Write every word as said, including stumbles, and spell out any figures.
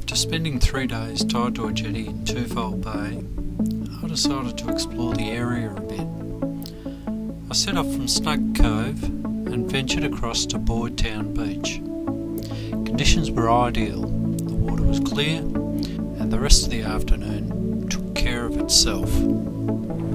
After spending three days tied to a jetty in Twofold Bay, I decided to explore the area a bit. I set off from Snug Cove and ventured across to Boydtown Beach. Conditions were ideal, the water was clear, and the rest of the afternoon took care of itself.